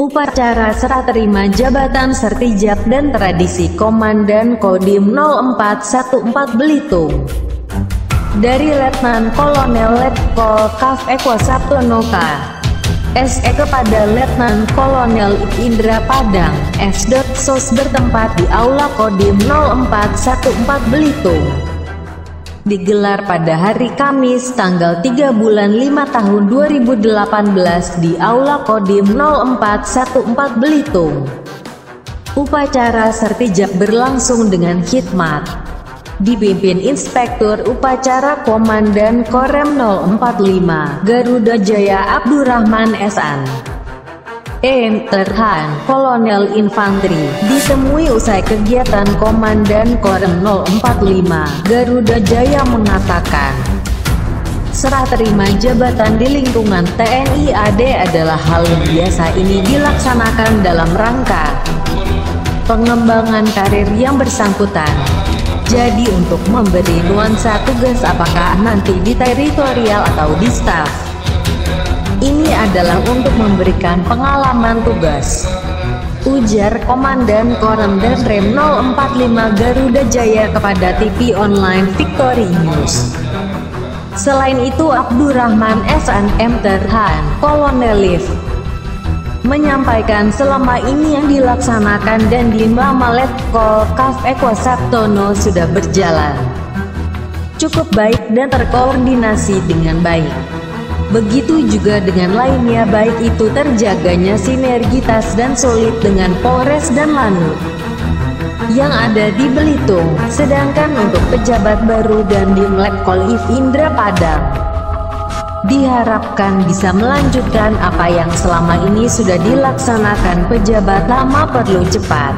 Upacara serah terima jabatan Sertijab dan Tradisi Komandan Kodim 0414 Belitung. Dari Letnan Kolonel Letkol Kaf Eko Sabtono K. SE kepada Letnan Kolonel Indra Padang, S.Sos bertempat di Aula Kodim 0414 Belitung. Digelar pada hari Kamis tanggal 3 bulan 5 tahun 2018 di Aula Kodim 0414 Belitung. Upacara Sertijab berlangsung dengan khidmat. Dipimpin Inspektur Upacara Komandan Korem 045 Garuda Jaya Abdurrahman S.An. Terhan, Kolonel Infanteri, ditemui usai kegiatan Komandan Korem 045 Garuda Jaya mengatakan, serah terima jabatan di lingkungan TNI AD adalah hal yang biasa. Ini dilaksanakan dalam rangka pengembangan karir yang bersangkutan. Jadi untuk memberi nuansa tugas apakah nanti di teritorial atau di staf, ini adalah untuk memberikan pengalaman tugas, ujar Komandan Korem dan Rem 045 Garuda Jaya kepada TV online Victory News. Selain itu Abdurrahman S.An. Terhan, Kolonel Liv, menyampaikan selama ini yang dilaksanakan dan di Mama Letkol Kaf Eko Sabtono sudah berjalan cukup baik dan terkoordinasi dengan baik. Begitu juga dengan lainnya, baik itu terjaganya sinergitas dan solid dengan Polres dan Lanut yang ada di Belitung. Sedangkan untuk pejabat baru dan di Letkol IV Indra Padang, diharapkan bisa melanjutkan apa yang selama ini sudah dilaksanakan. Pejabat lama perlu cepat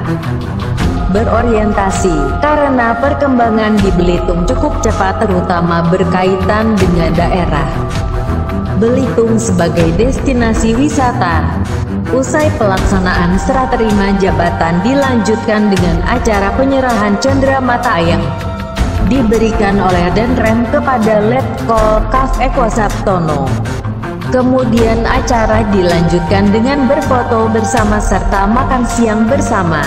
berorientasi, karena perkembangan di Belitung cukup cepat terutama berkaitan dengan daerah Belitung sebagai destinasi wisata. Usai pelaksanaan serah terima jabatan dilanjutkan dengan acara penyerahan cenderamata yang diberikan oleh Danrem kepada Letkol Kaf Eko Sabtono. Kemudian acara dilanjutkan dengan berfoto bersama serta makan siang bersama.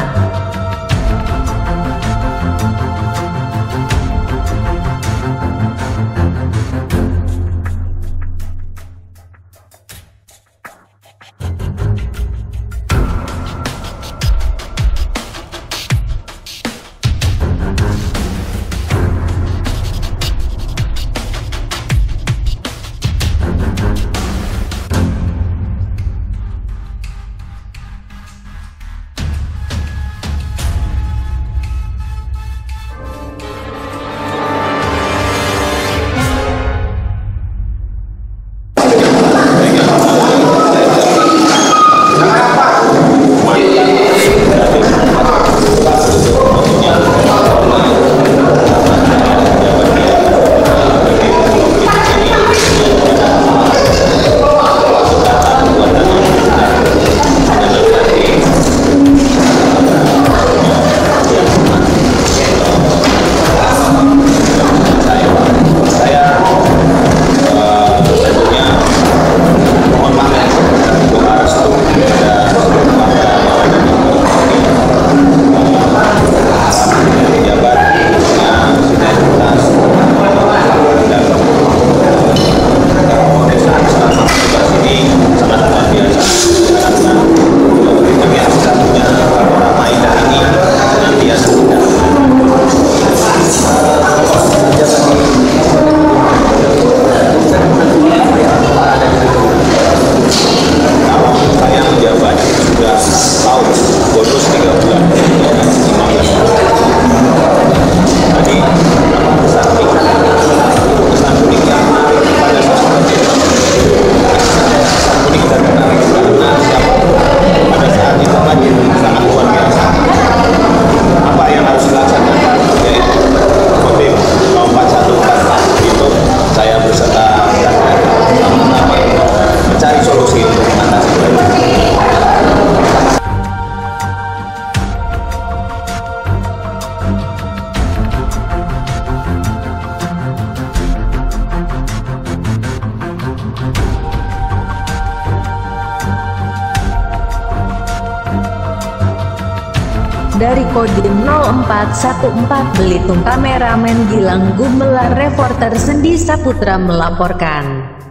dari Kodim 0414 Belitung, kameramen Gilang Gumelar, reporter Sendi Saputra melaporkan.